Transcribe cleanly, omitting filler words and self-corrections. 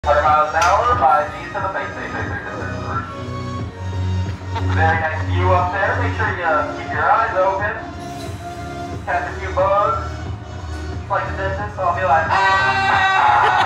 100 miles an hour, 5 G's to the base station. Very nice view up there. Make sure you keep your eyes open. Catch a few bugs. Like the dentist, I'll be like, ah!